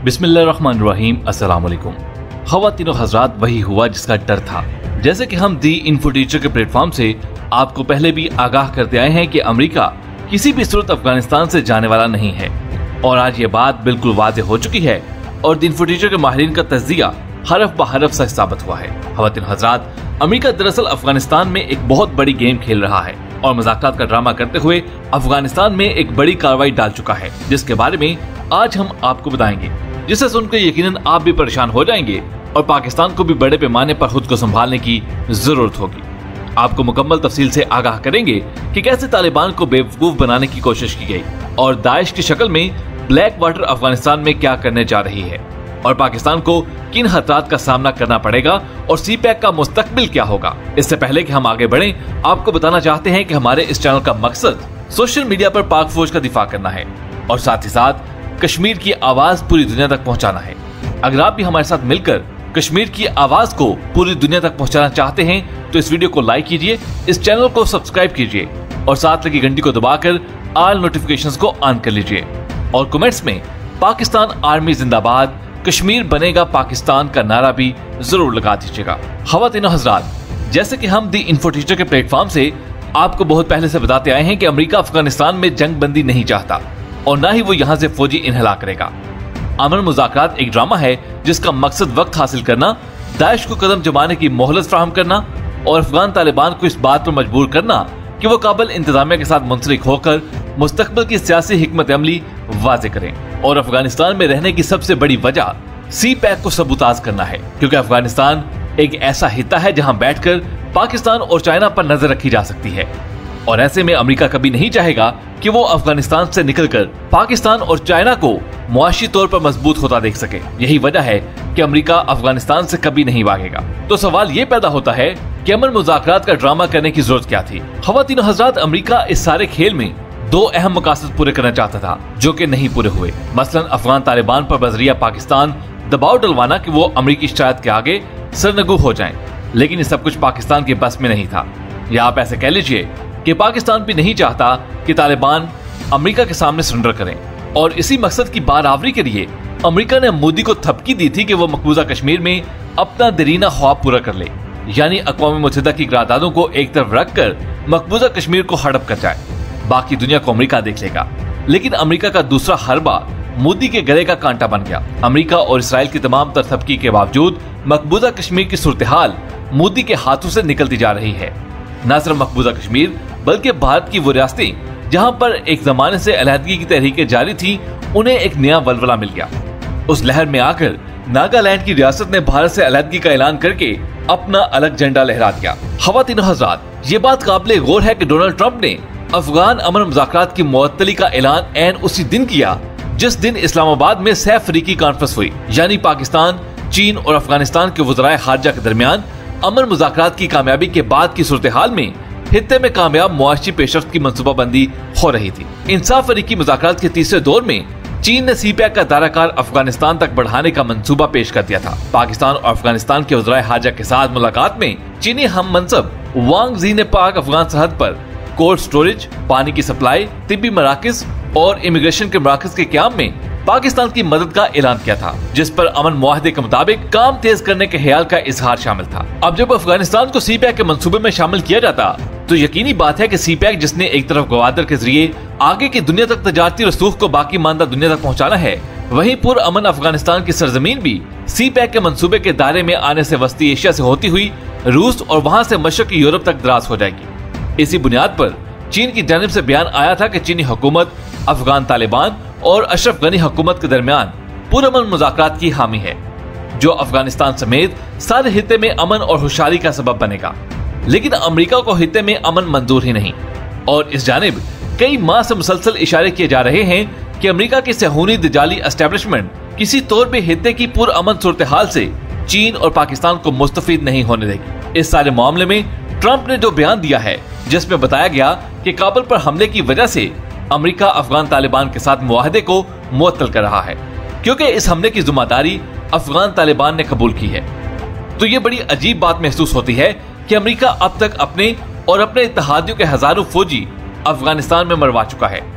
बिस्मिल्लाहिर्रहमानिर्रहीम। अस्सलाम वालेकुम। ख़वातीनो हज़रात, वही हुआ जिसका डर था। जैसे कि हम दी इन्फो टीचर के प्लेटफॉर्म से आपको पहले भी आगाह करते आए हैं कि अमेरिका किसी भी सूरत अफगानिस्तान से जाने वाला नहीं है, और आज ये बात बिल्कुल वाज़ेह हो चुकी है और दी इन्फो टीचर के माहिरीन का तज्जिया हरफ बहरफ सच साबित हुआ है। ख़वातीनो हज़रात, अमेरिका दरअसल अफगानिस्तान में एक बहुत बड़ी गेम खेल रहा है और मज़ाक़ात का ड्रामा करते हुए अफगानिस्तान में एक बड़ी कार्रवाई डाल चुका है, जिसके बारे में आज हम आपको बताएंगे, जिसे सुनकर यकीनन आप भी परेशान हो जाएंगे और पाकिस्तान को भी बड़े पैमाने पर खुद को संभालने की जरूरत होगी। आपको मुकम्मल तफसील से आगाह करेंगे कि कैसे तालिबान को बेवकूफ बनाने की कोशिश की गई और दाइश की शक्ल में ब्लैक वाटर अफगानिस्तान में क्या करने जा रही है और पाकिस्तान को किन खतरात का सामना करना पड़ेगा और सीपैक का मुस्तकबिल क्या होगा। इससे पहले कि हम आगे बढ़ें, आपको बताना चाहते हैं कि हमारे इस चैनल का मकसद सोशल मीडिया पर पाक फौज का दिफा करना है और साथ ही साथ कश्मीर की आवाज पूरी दुनिया तक पहुंचाना है। अगर आप भी हमारे साथ मिलकर कश्मीर की आवाज को पूरी दुनिया तक पहुंचाना चाहते हैं तो इस वीडियो को लाइक कीजिए, इस चैनल को सब्सक्राइब कीजिए और साथ लगी घंटी को दबाकर ऑल नोटिफिकेशंस को ऑन कर लीजिए और कमेंट्स में पाकिस्तान आर्मी जिंदाबाद, कश्मीर बनेगा पाकिस्तान का नारा भी जरूर लगा दीजिएगा। ख़वातीनो हज़रात, जैसे कि हम दी इन्फो टीचर के प्लेटफॉर्म से आपको बहुत पहले से बताते आए हैं कि अमेरिका अफगानिस्तान में जंग बंदी नहीं चाहता और न ही वो यहाँ से फौजी इन्हला करेगा। अमन मुज़ाकरात एक ड्रामा है जिसका मकसद वक्त हासिल करना, दाइश को कदम जमाने की मोहलत फ्राहम करना और अफगान तालिबान को इस बात पर मजबूर करना कि वो काबुल इंतजामिया के साथ मुंसलिक होकर मुस्तकबिल की सियासी हिकमत अमली वाज़ेह करें। और अफगानिस्तान में रहने की सबसे बड़ी वजह सीपैक को सबूताज करना है, क्योंकि अफगानिस्तान एक ऐसा हिस्सा है जहां बैठकर पाकिस्तान और चाइना पर नजर रखी जा सकती है और ऐसे में अमेरिका कभी नहीं चाहेगा कि वो अफगानिस्तान से निकलकर पाकिस्तान और चाइना को मुआशी तौर पर मजबूत होता देख सके। यही वजह है कि अमेरिका अफगानिस्तान से कभी नहीं भागेगा। तो सवाल ये पैदा होता है कि अमन मुज़ाकरात का ड्रामा करने की जरूरत क्या थी। ख़वातीनो हज़रात, अमेरिका इस सारे खेल में दो अहम मकासद पूरे करना चाहता था जो कि नहीं पूरे हुए। मसलन अफगान तालिबान पर बजरिया पाकिस्तान दबाव डलवाना कि वो अमेरिकी शराइत के आगे सरनगू हो जाएं, लेकिन ये सब कुछ पाकिस्तान के बस में नहीं था। या आप ऐसे कह लीजिए कि पाकिस्तान भी नहीं चाहता कि तालिबान अमेरिका के सामने सरेंडर करें और इसी मकसद की बारावरी के लिए अमेरिका ने मोदी को थपकी दी थी कि वो मकबूजा कश्मीर में अपना दरीना ख्वाब पूरा कर ले, यानी अक़वाम मुत्तहिदा की करारदादों को एक तरफ रखकर मकबूजा कश्मीर को हड़प कर जाए। बाकी दुनिया को अमेरिका देख लेगा। लेकिन अमेरिका का दूसरा हरबा मोदी के गले का कांटा बन गया। अमेरिका और इसराइल की तमाम तर थपकी के बावजूद मकबूजा कश्मीर की सूरत हाल मोदी के हाथों से निकलती जा रही है। न सिर्फ मकबूजा कश्मीर बल्कि भारत की वो रियासतें जहां पर एक जमाने से अलहदगी की तहरीकें जारी थी, उन्हें एक नया वलवला मिल गया। उस लहर में आकर नागालैंड की रियासत ने भारत से अलहदगी का ऐलान करके अपना अलग झंडा लहरा दिया। ख़वातीनो हज़रात, ये बात काबिले गौर है कि डोनाल्ड ट्रंप ने अफगान अमन मुज़ाकरात की मुअत्तली का ऐलान ऐन उसी दिन किया जिस दिन इस्लामाबाद में सह अफ्रीकी कॉन्फ्रेंस हुई, यानी पाकिस्तान, चीन और अफगानिस्तान के वज़राए खारजा के दरमियान अमन मुज़ाकरात की कामयाबी के बाद की सूरत हाल में हित्ते में कामयाब मुआशी पेशरफ्त की मंसूबाबंदी हो रही थी। इंसाफ अफ्रीकी मुज़ाकरात के तीसरे दौर में चीन ने सीपैक का दायराकार अफगानिस्तान तक बढ़ाने का मंसूबा पेश कर दिया था। पाकिस्तान और अफगानिस्तान के वज़राए खारजा के साथ मुलाकात में चीनी हम मनसब वांग जी ने पाक अफगान सरहद पर कोल्ड स्टोरेज, पानी की सप्लाई, तिब्बी मराकज और इमिग्रेशन के मराकज के क़याम में पाकिस्तान की मदद का ऐलान किया था, जिस पर अमन मुआहदे के मुताबिक काम तेज करने के ख्याल का इजहार शामिल था। अब जब अफगानिस्तान को सीपैक के मंसूबे में शामिल किया जाता तो यकीनी बात है कि सीपैक, जिसने एक तरफ गवादर के जरिए आगे की दुनिया तक तजारती रसूख को बाकी मानदा दुनिया तक पहुँचाना है, वहीं पुर अमन अफगानिस्तान की सरजमीन भी सीपैक के मंसूबे के दायरे में आने से वस्ती एशिया से होती हुई रूस और वहाँ से मशरक़ी यूरोप तक दराज हो जाएगी। इसी बुनियाद पर चीन की जानिब से बयान आया था कि चीनी हुकूमत अफगान तालिबान और अशरफ गनी हुकूमत के दरमियान पुरअमन मुज़ाकरात की हामी है, जो अफगानिस्तान समेत सारे हित्ते में अमन और खुशहाली का सबब बनेगा। लेकिन अमेरिका को हित्ते में अमन मंजूर ही नहीं और इस जानिब कई माह से मुसलसल इशारे किए जा रहे हैं कि अमेरिका की सहूनी दजाली एस्टेब्लिशमेंट किसी तौर पे हित्ते की पुरअमन सूरत हाल से चीन और पाकिस्तान को मुस्तफीद नहीं होने देगी। इस सारे मामले में ट्रंप ने जो बयान दिया है, जिसमें बताया गया कि काबुल पर हमले की वजह से अमेरिका अफगान तालिबान के साथ मुआहदे को मुअत्तल कर रहा है, क्योंकि इस हमले की जिम्मेदारी अफगान तालिबान ने कबूल की है। तो ये बड़ी अजीब बात महसूस होती है कि अमेरिका अब तक अपने और अपने इत्तेहादियों के हजारों फौजी अफगानिस्तान में मरवा चुका है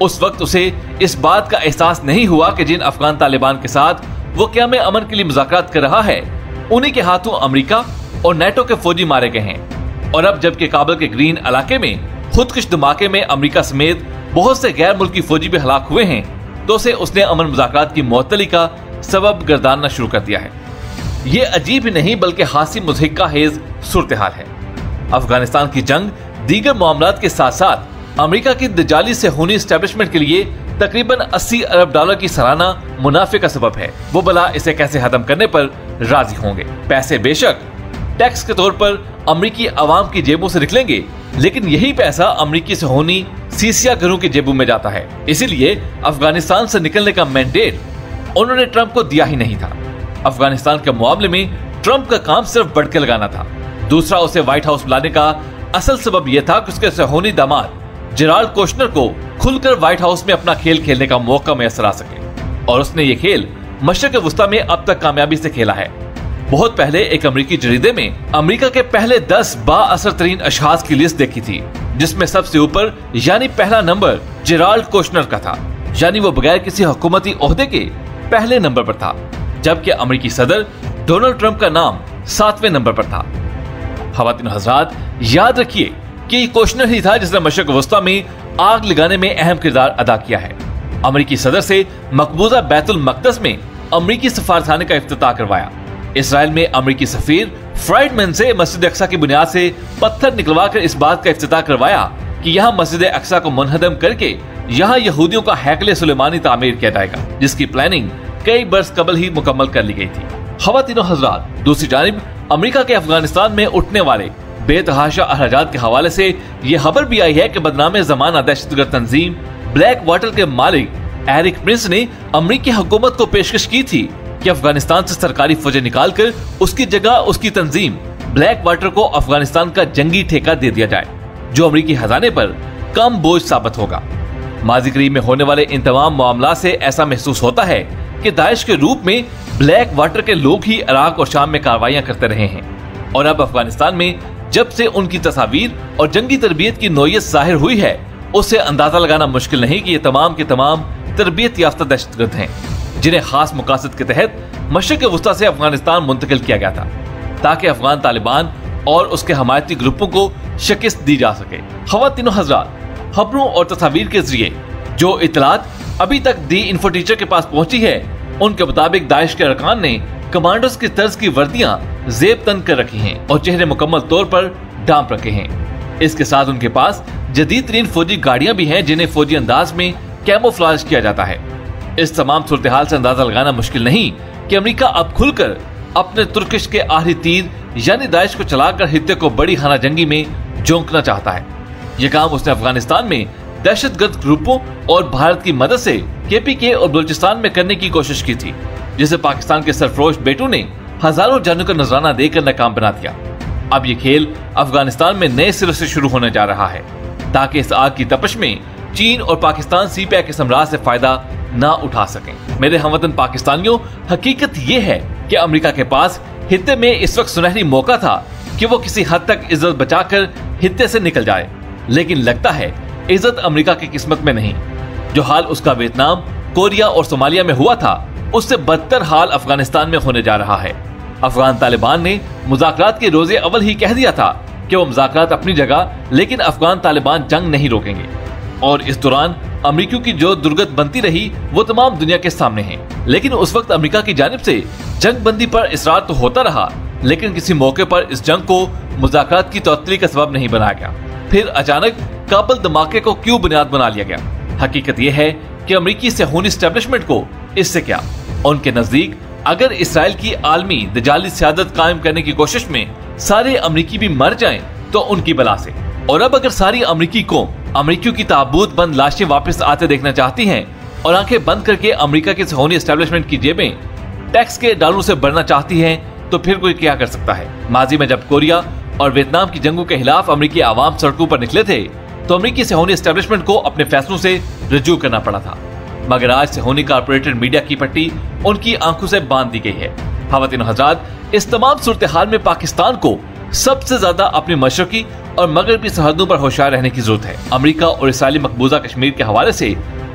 उस वक्त उसे इस बात का एहसास नहीं हुआ कि जिन अफगान तालिबान के साथ वो क़याम अमन के लिए मुज़ाकरात कर रहा है, उन्हीं के हाथों अमेरिका और नेटो के फौजी मारे गए हैं। और अब जबकि काबुल के ग्रीन इलाके में खुदकुश धमाके में अमेरिका समेत बहुत से गैर मुल्की फौजी भी हलाक हुए हैं, तो उसने अमन मुज़ाकरात की मुअत्तली का सबब गर्दानना शुरू कर दिया है। ये अजीब ही नहीं बल्कि हासी मुज़हिका हेज सूरत हाल है। अफगानिस्तान की जंग दीगर मामलात के साथ साथ अमेरिका की दजाली सेहूनी एस्टेब्लिशमेंट के लिए तकरीबन 80 अरब डॉलर की सालाना मुनाफे का सबब है। वो भला इसे कैसे खत्म करने पर राजी होंगे। पैसे बेशक टैक्स के तौर पर अमेरिकी अवाम की जेबों से निकलेंगे, लेकिन यही पैसा अमेरिकी सेहूनी सीसिया घरों की जेबों में जाता है। इसीलिए अफगानिस्तान से निकलने का मैंडेट उन्होंने ट्रंप को दिया ही नहीं था। अफगानिस्तान के मामले में ट्रंप का काम सिर्फ बढ़ के लगाना था। दूसरा, उसे व्हाइट हाउस बुलाने का असल सबब यह था कि उसके सेहूनी दामाद जेराल्ड कोशनर को खुलकर व्हाइट हाउस में अपना खेल खेलने का मौका मैसर आ सके। और उसने ये खेल मशरिक़ वुस्ता में अब तक कामयाबी से खेला है। बहुत पहले एक अमेरिकी जरीदे में अमेरिका के पहले 10 बाअसर तरीन अशखास की लिस्ट देखी थी, जिसमें सबसे ऊपर यानी पहला नंबर जेराल्ड कोशनर का था, यानी वो बगैर किसी हुकूमती ओहदे के पहले नंबर पर था, जबकि अमेरिकी सदर डोनाल्ड ट्रंप का नाम 7वें नंबर पर था। ख़वातीन हज़रात, याद रखिए कि कोशनर ही था जिसने मशरिक़ वुस्ता में आग लगाने में अहम किरदार अदा किया है। अमेरिकी सदर से मकबूजा बैतुल मक़दस में अमेरिकी सफारतखाने का इफ्तिताह करवाया। इसराइल में अमेरिकी सफीर फ्राइडमैन से मस्जिद अक्सा की बुनियाद से पत्थर निकलवाकर इस बात का इफ्तिताह करवाया कि यहाँ मस्जिद अक्सा को मुनहदम करके यहाँ यहूदियों का हैकले सुलेमानी तामीर किया जाएगा, जिसकी प्लानिंग कई बरस कबल ही मुकम्मल कर ली गई थी। ख़वातीनो हज़रात, दूसरी जानिब अमेरिका के अफगानिस्तान में उठने वाले बेतहाशा अखराजात के हवाले से ये खबर भी आई है कि बदनामे ज़माना दहशतगर्द तंजीम ब्लैक वाटर के मालिक एरिक प्रिंस ने अमेरिकी हुकूमत को पेशकश की थी कि अफगानिस्तान से सरकारी फौजें निकालकर उसकी जगह उसकी तंजीम ब्लैक वाटर को अफगानिस्तान का जंगी ठेका दे दिया जाए, जो अमेरिकी खजाने पर कम बोझ साबित होगा। माज़ी करीब में होने वाले इन तमाम मामला से ऐसा महसूस होता है कि दाइश के रूप में ब्लैक वाटर के लोग ही इराक और शाम में कार्रवाइयां करते रहे हैं। और अब अफगानिस्तान में जब से उनकी तस्वीर और जंगी तरबियत की नौयत जाहिर हुई है, उससे अंदाजा लगाना मुश्किल नहीं कि ये तमाम के तमाम तरबियत याफ्ता दहशतगर्द हैं, जिन्हें खास मकासद के तहत मशरिक़ वुस्ता से अफगानिस्तान मुंतकिल किया गया था, ताकि अफगान तालिबान और उसके हमायती ग्रुपों को शिकस्त दी जा सके। ख़वातीनो हज़रात, खबरों और तस्वीर के जरिए जो इतलात अभी तक दी इन्फो टीचर के पास पहुंची है, उनके मुताबिक दाइश के अरकान ने कमांडोज की तर्ज की वर्दियां जेब तन कर रखी हैं और चेहरे मुकम्मल तौर पर ढांप रखे हैं। इसके साथ उनके पास जदीद तरीन फौजी गाड़ियां भी हैं, जिन्हें फौजी अंदाज में कैमोफ्लेज किया जाता है। इस तमाम सूरत हाल से अंदाजा लगाना मुश्किल नहीं कि अमेरिका अब खुलकर अपने तुर्किश के आखिरी तीर यानी दाइश को चलाकर हित्ते को बड़ी खाना जंगी में झोंकना चाहता है। ये काम उसने अफगानिस्तान में दहशतगर्द ग्रुपों और भारत की मदद से केपीके और बलूचिस्तान में करने की कोशिश की थी, जिसे पाकिस्तान के सरफरोश बेटों ने हजारों जानों का नजराना देकर नाकाम बना दिया। अब ये खेल अफगानिस्तान में नए सिरे से शुरू होने जा रहा है, ताकि इस आग की तपश में चीन और पाकिस्तान cpec के समराज से फायदा ना उठा सकें। मेरे हमवतन पाकिस्तानियों, हकीकत ये है कि अमेरिका के पास हित्ते में इस वक्त सुनहरी मौका था कि वो किसी हद तक इज्जत बचाकर हित्ते से निकल जाए, लेकिन लगता है इज्जत अमेरिका की किस्मत में नहीं। जो हाल उसका वियतनाम, कोरिया और सोमालिया में हुआ था, उससे बदतर हाल अफगानिस्तान में होने जा रहा है। अफगान तालिबान ने मुज़ाकरात के रोजे अव्वल ही कह दिया था कि वो मुज़ाकरात अपनी जगह, लेकिन अफगान तालिबान जंग नहीं रोकेंगे। और इस दौरान अमेरिकियों की जो दुर्गत बनती रही वो तमाम दुनिया के सामने है। लेकिन उस वक्त अमेरिका की जानिब से जंग बंदी पर इसरार तो होता रहा, लेकिन किसी मौके पर इस जंग को मुज़ाकरात की तअत्तुली का सबब नहीं बनाया गया। फिर अचानक काबुल धमाके को क्यों बुनियाद बना लिया गया? हकीकत यह है कि अमेरिकी सेहूनी एस्टेब्लिशमेंट को इससे क्या, उनके नजदीक अगर इसराइल की आलमी दजाली सियादत कायम करने की कोशिश में सारे अमेरिकी भी मर जाएं तो उनकी बला से। और अब अगर सारी अमेरिकी को अमेरिकियों की ताबूत बंद लाशें वापस आते देखना चाहती हैं और आंखें बंद करके अमेरिका के सेहूनी एस्टेब्लिशमेंट की जेबें टैक्स के डॉलरों से भरना चाहती हैं, तो फिर कोई क्या कर सकता है? माजी में जब कोरिया और वियतनाम की जंगों के खिलाफ अमेरिकी आवाम सड़कों पर निकले थे, तो अमेरिकी सेहूनी एस्टेब्लिशमेंट को अपने फैसलों से रजू करना पड़ा था। मगर आज सेहूनी कारपोरेटेड मीडिया की पट्टी उनकी आंखों से बांध दी गई है। ख़वातीन हज़रात, इस तमाम सूरत हाल में पाकिस्तान को सबसे ज्यादा अपनी मशरकी और मगरबी सरहदों पर होशियार रहने की जरूरत है। अमेरिका और इसराइली मकबूजा कश्मीर के हवाले से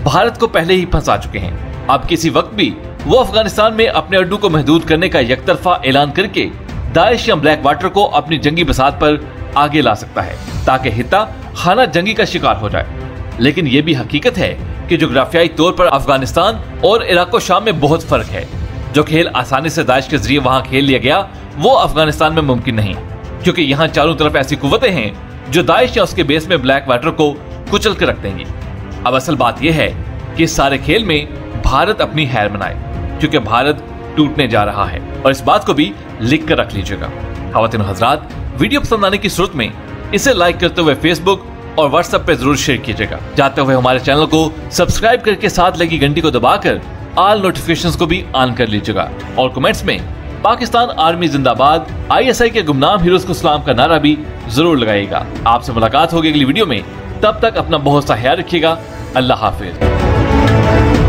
भारत को पहले ही फंसा चुके हैं। अब किसी वक्त भी वो अफगानिस्तान में अपने अड्डू को महदूद करने का एकतरफा ऐलान करके दाइश या ब्लैक वाटर को अपनी जंगी बसात पर आगे ला सकता है, ताकि हिता खाना जंगी का शिकार हो जाए। लेकिन ये भी हकीकत है कि जोग्राफियाई तौर पर अफगानिस्तान और इराक और शाम में बहुत फर्क है। जो खेल आसानी से दाइश के जरिए वहां खेल लिया गया, वो अफगानिस्तान में मुमकिन नहीं, क्योंकि यहाँ चारों तरफ ऐसी कुव्वतें हैं जो दाइश या उसके बेस में ब्लैक वाटर को कुचल कर रख देंगी। अब असल बात यह है कि इस सारे खेल में भारत अपनी हैर बनाए, क्योंकि भारत टूटने जा रहा है, और इस बात को भी लिख कर रख लीजिएगा। ख़वातीन और हज़रात, वीडियो पसंद आने की सूरत में इसे लाइक करते हुए फेसबुक और व्हाट्सएप पे जरूर शेयर कीजिएगा। जाते हुए हमारे चैनल को सब्सक्राइब करके साथ लगी घंटी को दबाकर ऑल नोटिफिकेशंस को भी ऑन कर लीजिएगा, और कमेंट्स में पाकिस्तान आर्मी जिंदाबाद, ISI के गुमनाम हीरोज को सलाम का नारा भी जरूर लगाइएगा। आपसे मुलाकात होगी अगली वीडियो में, तब तक अपना बहुत सा ख्याल रखिएगा। अल्लाह हाफिज।